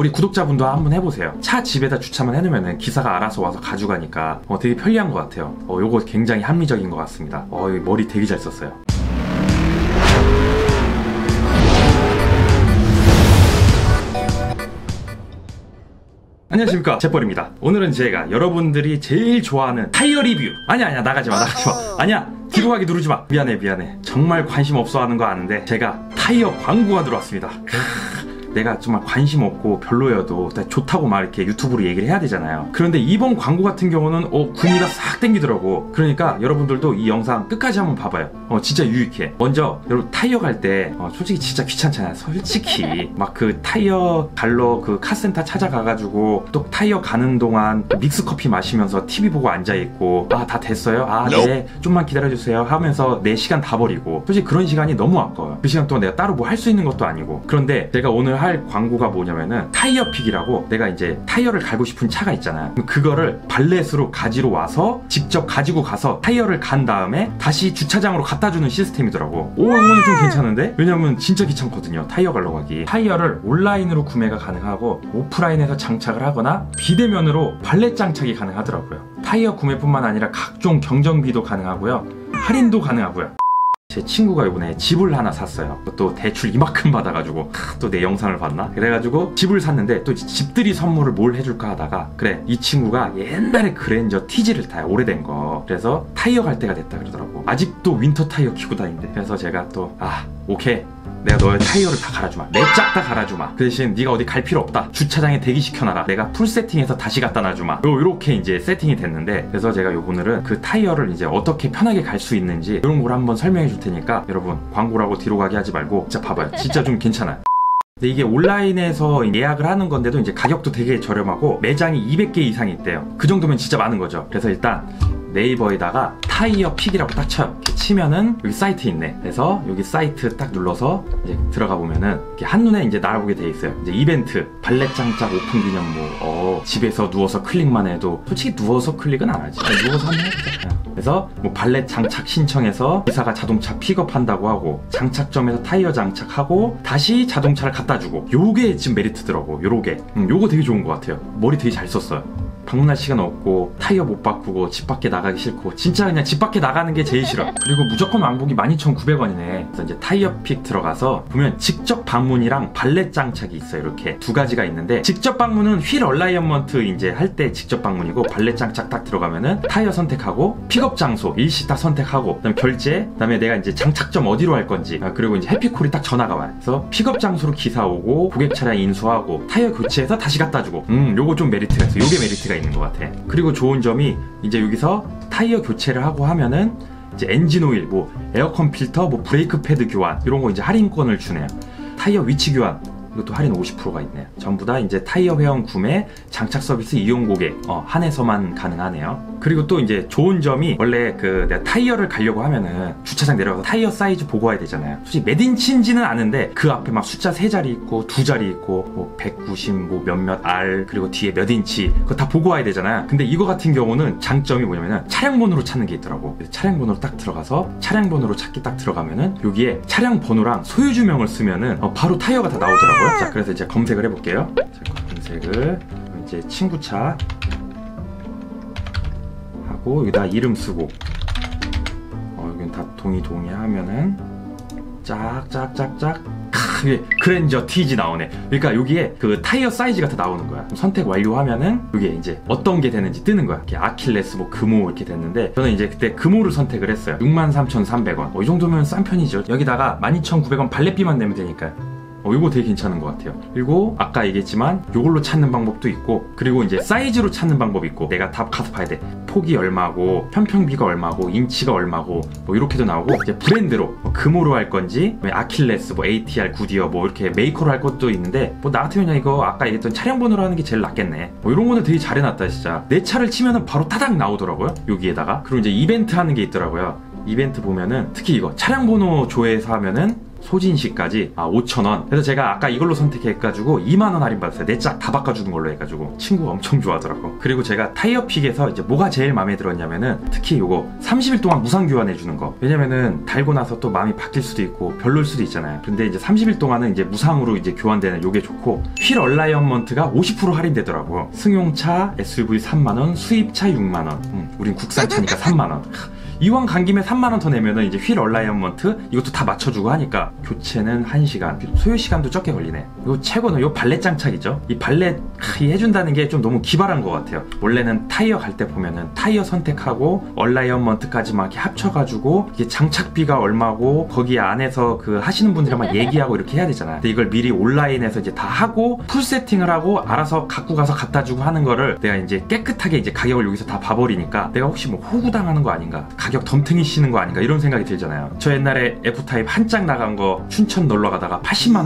우리 구독자분도 한번 해보세요. 차 집에다 주차만 해놓으면 기사가 알아서 와서 가져가니까 되게 편리한 것 같아요. 요거 굉장히 합리적인 것 같습니다. 머리 되게 잘 썼어요. 안녕하십니까, 잿벌입니다. 오늘은 제가 여러분들이 제일 좋아하는 타이어 리뷰. 아니야 나가지마. 아니야, 뒤로 가기 누르지마. 미안해. 정말 관심 없어 하는 거 아는데 제가 타이어 광고가 들어왔습니다. 내가 정말 관심 없고 별로여도 좋다고 막 이렇게 유튜브로 얘기를 해야 되잖아요. 그런데 이번 광고 같은 경우는 구미가 싹 땡기더라고. 그러니까 여러분들도 이 영상 끝까지 한번 봐봐요. 진짜 유익해. 먼저 여러분 타이어 갈 때 솔직히 진짜 귀찮잖아요. 솔직히 막 그 타이어 갈러 그 카센터 찾아가가지고 또 타이어 가는 동안 믹스커피 마시면서 TV 보고 앉아있고 다 됐어요? 네 좀만 기다려주세요 하면서 내 시간 다 버리고, 솔직히 그런 시간이 너무 아까워요. 그 시간 동안 내가 따로 뭐 할 수 있는 것도 아니고. 그런데 제가 오늘 할 광고가 뭐냐면은 타이어픽이라고, 내가 이제 타이어를 갈고 싶은 차가 있잖아요. 그거를 발렛으로 가지러 와서 직접 가지고 가서 타이어를 간 다음에 다시 주차장으로 갖다주는 시스템이더라고. 이거는 좀 괜찮은데? 왜냐면 진짜 귀찮거든요, 타이어 갈러 가기. 타이어를 온라인으로 구매가 가능하고 오프라인에서 장착을 하거나 비대면으로 발렛 장착이 가능하더라고요. 타이어 구매뿐만 아니라 각종 경정비도 가능하고요, 할인도 가능하고요. 제 친구가 이번에 집을 하나 샀어요. 또 대출 이만큼 받아가지고 또 내 영상을 봤나? 그래가지고 집을 샀는데 또 집들이 선물을 뭘 해줄까 하다가, 그래, 이 친구가 옛날에 그랜저 TG를 타요. 오래된 거. 그래서 타이어 갈 때가 됐다 그러더라고. 아직도 윈터 타이어 키고 다닌대. 그래서 제가 또 오케이, 내가 너의 타이어를 다 갈아주마. 내 짝 다 갈아주마. 그 대신 네가 어디 갈 필요 없다. 주차장에 대기시켜놔라. 내가 풀 세팅해서 다시 갖다 놔주마. 요렇게 이제 세팅이 됐는데, 그래서 제가 오늘은 그 타이어를 이제 어떻게 편하게 갈 수 있는지 이런 걸 한번 설명해 줄 테니까 여러분 광고라고 뒤로 가게 하지 말고 진짜 봐봐요. 진짜 좀 괜찮아요. 근데 이게 온라인에서 예약을 하는 건데도 이제 가격도 되게 저렴하고 매장이 200개 이상이 있대요. 그 정도면 진짜 많은 거죠. 그래서 일단 네이버에다가 타이어 픽이라고 딱 쳐요. 이렇게 치면은 여기 사이트 있네. 그래서 여기 사이트 딱 눌러서 이제 들어가 보면은 이렇게 한눈에 이제 나와보게 돼 있어요. 이제 이벤트, 발렛 장착 오픈 기념모, 집에서 누워서 클릭만 해도, 솔직히 누워서 클릭은 안 하지. 누워서 한번 해보자. 그래서 뭐 발렛 장착 신청해서 기사가 자동차 픽업한다고 하고, 장착점에서 타이어 장착하고 다시 자동차를 갖다 주고, 요게 지금 메리트더라고. 요거 되게 좋은 것 같아요. 머리 되게 잘 썼어요. 방문할 시간 없고 타이어 못 바꾸고 집 밖에 나가기 싫고, 진짜 그냥 집 밖에 나가는 게 제일 싫어. 그리고 무조건 왕복이 12,900원이네. 그래서 이제 타이어픽 들어가서 보면 직접 방문이랑 발렛 장착이 있어요. 이렇게 두 가지가 있는데, 직접 방문은 휠 얼라이언먼트 이제 할 때 직접 방문이고, 발렛 장착 딱 들어가면은 타이어 선택하고 픽업 장소 일시 딱 선택하고, 그다음에 결제, 그다음에 내가 이제 장착점 어디로 할 건지, 그리고 이제 해피콜이 딱 전화가 와요. 그래서 픽업 장소로 기사 오고 고객 차량 인수하고 타이어 교체해서 다시 갖다 주고. 요거 좀 메리트가 있어. 요게 메리트가 있는 것 같아. 그리고 좋은 점이 이제 여기서 타이어 교체를 하고 하면은 이제 엔진 오일, 뭐 에어컨 필터, 뭐 브레이크 패드 교환, 이런 거 이제 할인권을 주네요. 타이어 위치 교환, 이것도 할인 50%가 있네요. 전부 다 이제 타이어 회원 구매, 장착 서비스 이용 고객 한해서만 가능하네요. 그리고 또 이제 좋은 점이, 원래 내가 타이어를 가려고 하면은 주차장 내려가서 타이어 사이즈 보고 와야 되잖아요. 솔직히 몇 인치인지는 아는데 그 앞에 막 숫자 3자리 있고 2자리 있고 뭐 190 뭐 몇몇 R, 그리고 뒤에 몇 인치, 그거 다 보고 와야 되잖아요. 근데 이거 같은 경우는 장점이 뭐냐면은 차량 번호로 찾는 게 있더라고. 차량 번호로 딱 들어가서 차량 번호로 찾기 딱 들어가면은 여기에 차량 번호랑 소유주명을 쓰면은 바로 타이어가 다 나오더라고요. 자, 그래서 이제 검색을 해볼게요. 검색을 이제 친구차 하고 여기다 이름 쓰고, 여기는 다 동의하면은 짝짝짝짝 그랜저 TG 나오네. 그러니까 여기에 그 타이어 사이즈가 다 나오는 거야. 선택 완료하면은 이게 이제 어떤 게 되는지 뜨는 거야. 이렇게 아킬레스, 뭐 금호 이렇게 됐는데, 저는 이제 그때 금호를 선택을 했어요. 63,300원. 이 정도면 싼 편이죠. 여기다가 12,900원 발렛비만 내면 되니까 이거 되게 괜찮은 것 같아요. 그리고 아까 얘기했지만 이걸로 찾는 방법도 있고, 그리고 이제 사이즈로 찾는 방법이 있고, 내가 다 가서 봐야 돼. 폭이 얼마고, 편평비가 얼마고, 인치가 얼마고, 뭐 이렇게도 나오고, 이제 브랜드로 금호로 할 건지, 아킬레스, 뭐 ATR, 구디어, 뭐 이렇게 메이커로 할 것도 있는데, 뭐 나 같으면 이거 아까 얘기했던 차량 번호로 하는 게 제일 낫겠네. 이런 거는 되게 잘 해놨다 진짜. 내 차를 치면은 바로 타닥 나오더라고요, 여기에다가. 그리고 이제 이벤트 하는 게 있더라고요. 이벤트 보면은 특히 이거 차량 번호 조회해서 하면은 소진시까지 5,000원. 그래서 제가 아까 이걸로 선택해가지고 2만원 할인 받았어요. 내 짝 다 바꿔주는 걸로 해가지고 친구가 엄청 좋아하더라고. 그리고 제가 타이어픽에서 이제 뭐가 제일 마음에 들었냐면은 특히 요거 30일 동안 무상 교환해주는 거. 왜냐면은 달고 나서 또 마음이 바뀔 수도 있고 별로일 수도 있잖아요. 근데 이제 30일 동안은 이제 무상으로 이제 교환되는 요게 좋고, 휠 얼라이언먼트가 50% 할인되더라고. 승용차 SUV 3만원, 수입차 6만원. 우린 국산차니까 3만원. 이왕 간 김에 3만원 더 내면은 이제 휠 얼라이언먼트 이것도 다 맞춰주고 하니까 교체는 1시간, 소요시간도 적게 걸리네. 요 최고는 요 발렛 장착이죠. 이 발렛 해준다는 게 좀 너무 기발한 것 같아요. 원래는 타이어 갈 때 보면은 타이어 선택하고 얼라이언먼트까지 막 이렇게 합쳐가지고 이게 장착비가 얼마고 거기 안에서 그 하시는 분들이랑 막 얘기하고 이렇게 해야 되잖아요. 근데 이걸 미리 온라인에서 이제 다 하고 풀 세팅을 하고 알아서 갖고 가서 갖다 주고 하는 거를 내가 이제 깨끗하게 이제 가격을 여기서 다 봐버리니까 내가 혹시 뭐 호구당하는 거 아닌가, 가격 덤탱이 씌는 거 아닌가 이런 생각이 들잖아요. 저 옛날에 F타입 한 짝 나간 거 춘천 놀러 가다가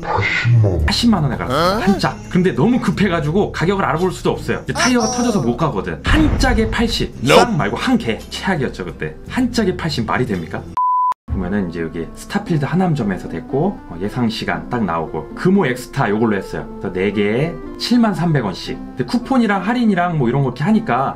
80만원에 갔어요. 한 짝. 근데 너무 급해가지고 가격을 알아볼 수도 없어요. 이제 타이어가 터져서 못 가거든. 한 짝에 80. 쌍 말고 한 개. 최악이었죠 그때. 한 짝에 80 말이 됩니까? 보면은 이제 여기 스타필드 하남점에서 됐고, 예상 시간 딱 나오고, 금호 엑스타 요걸로 했어요. 그래서 4개에 73,300원씩. 근데 쿠폰이랑 할인이랑 뭐 이런 거 이렇게 하니까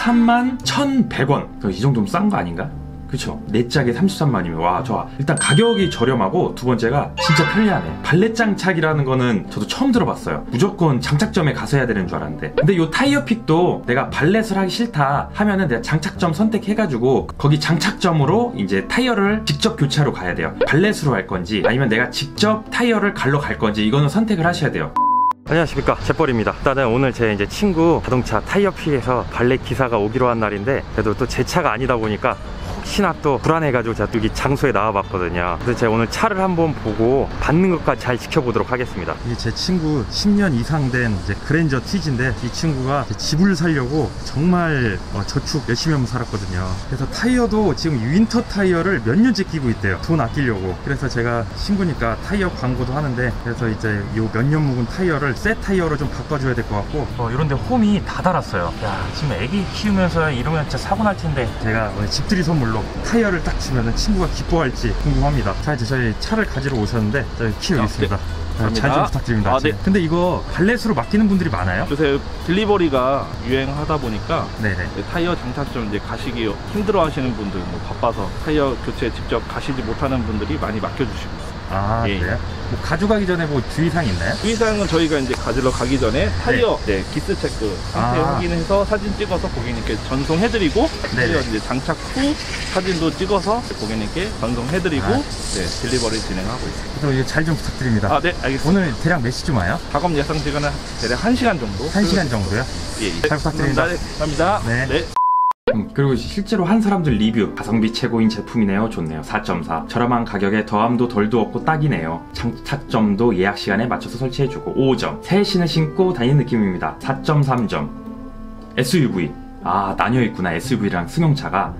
331,100원. 이 정도면 싼 거 아닌가? 그쵸? 4짝에 33만이면 와 좋아. 일단 가격이 저렴하고, 두 번째가 진짜 편리하네. 발렛 장착이라는 거는 저도 처음 들어봤어요. 무조건 장착점에 가서 해야 되는 줄 알았는데, 근데 요 타이어픽도 내가 발렛을 하기 싫다 하면은 내가 장착점 선택해가지고 거기 장착점으로 이제 타이어를 직접 교체하러 가야 돼요. 발렛으로 할 건지 아니면 내가 직접 타이어를 갈러 갈 건지 이거는 선택을 하셔야 돼요. 안녕하십니까, 잿벌입니다. 일단은 오늘 제 이제 친구 자동차 타이어픽에서 발렛 기사가 오기로 한 날인데, 그래도 또 제 차가 아니다 보니까 혹시나 또 불안해가지고 제가 또 여기 장소에 나와봤거든요. 그래서 제가 오늘 차를 한번 보고 받는 것까지 잘 지켜보도록 하겠습니다. 이게 제 친구 10년 이상 된 이제 그랜저 티지인데, 이 친구가 집을 사려고 정말 저축 열심히 하면서 살았거든요. 그래서 타이어도 지금 윈터 타이어를 몇 년째 끼고 있대요. 돈 아끼려고. 그래서 제가 친구니까 타이어 광고도 하는데, 그래서 이제 요 몇 년 묵은 타이어를 새 타이어로 좀 바꿔줘야 될 것 같고, 이런데 홈이 다 달았어요. 야, 지금 애기 키우면서 이러면 진짜 사고 날 텐데, 제가 오늘 집들이 선물로 타이어를 딱 주면은 친구가 기뻐할지 궁금합니다. 자, 이제 저희 차를 가지러 오셨는데 저희 키 여기 있습니다. 잘 좀 부탁드립니다. 네. 근데 이거 발렛으로 맡기는 분들이 많아요? 요새 딜리버리가 유행하다 보니까 네네. 타이어 장착점 이제 가시기 힘들어 하시는 분들, 뭐 바빠서 타이어 교체 직접 가시지 못하는 분들이 많이 맡겨주시고 있어요. 아, 예. 그래요? 뭐 가져가기 전에 뭐 주의사항 있나요? 주의사항은 저희가 이제 가지러 가기 전에 타이어 기스 체크 상태 확인해서 사진 찍어서 고객님께 전송해드리고, 타이어 이제 장착 후 사진도 찍어서 고객님께 전송해드리고 딜리버리 진행하고 있습니다. 그래서 이거 잘 좀 부탁드립니다. 네, 알겠습니다. 오늘 대략 몇 시쯤 와요? 작업 예상 시간은 대략 1시간 정도. 1시간 정도요? 예. 잘 부탁드립니다. 감사합니다. 네. 그리고 실제로 한 사람들 리뷰, 가성비 최고인 제품이네요. 좋네요. 4.4. 저렴한 가격에 더함도 덜도 없고 딱이네요. 장착점도 예약 시간에 맞춰서 설치해주고. 5점. 새 신을 신고 다니는 느낌입니다. 4.3점. SUV. 아, 나뉘어있구나. SUV랑 승용차가.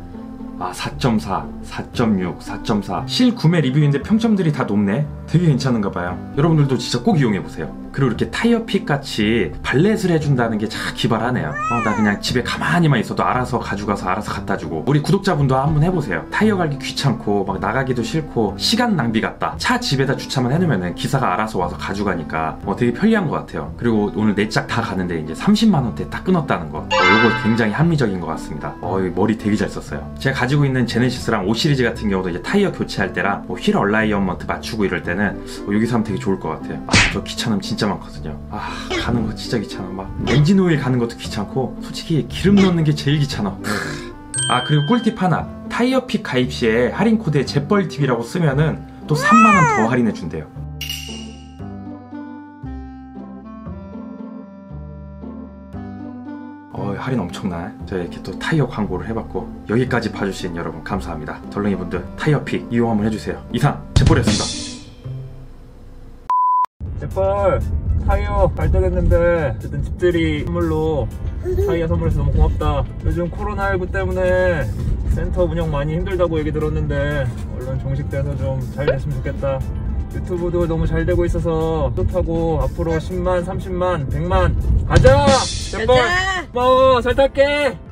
4.4, 4.6, 4.4. 실구매 리뷰인데 평점들이 다 높네. 되게 괜찮은가 봐요. 여러분들도 진짜 꼭 이용해보세요. 그리고 이렇게 타이어픽 같이 발렛을 해준다는 게 참 기발하네요. 나 그냥 집에 가만히만 있어도 알아서 가져가서 알아서 갖다주고. 우리 구독자분도 한번 해보세요. 타이어 갈기 귀찮고 막 나가기도 싫고 시간 낭비 같다. 차 집에다 주차만 해놓으면 기사가 알아서 와서 가져가니까 되게 편리한 것 같아요. 그리고 오늘 4짝 다 가는데 이제 30만원대 딱 끊었다는 거, 이거 굉장히 합리적인 것 같습니다. 머리 되게 잘 썼어요. 제가 가지고 있는 제네시스랑 5 시리즈 같은 경우도 이제 타이어 교체할 때랑 휠 얼라이언먼트 맞추고 이럴 때는 여기서 하면 되게 좋을 것 같아요. 저 귀찮음 진짜 많거든요. 가는 거 진짜 귀찮아. 막 엔진 오일 가는 것도 귀찮고, 솔직히 기름 넣는 게 제일 귀찮아. 그리고 꿀팁 하나. 타이어픽 가입 시에 할인 코드에 잿벌TV라고 쓰면은 또 3만원 더 할인해 준대요. 할인 엄청나요. 제가 이렇게 또 타이어 광고를 해봤고, 여기까지 봐주신 여러분 감사합니다. 덜렁이분들 타이어픽 이용 한번 해주세요. 이상 잿벌이었습니다. 잿벌 타이어 발떡했는데 어쨌든 집들이 선물로 타이어 선물해서 너무 고맙다. 요즘 코로나19 때문에 센터 운영 많이 힘들다고 얘기 들었는데 얼른 종식돼서 좀 잘 됐으면 좋겠다. 유튜브도 너무 잘 되고 있어서 뿌듯하고, 앞으로 10만, 30만, 100만 가자! 잿벌 고마워. 잘 탈게.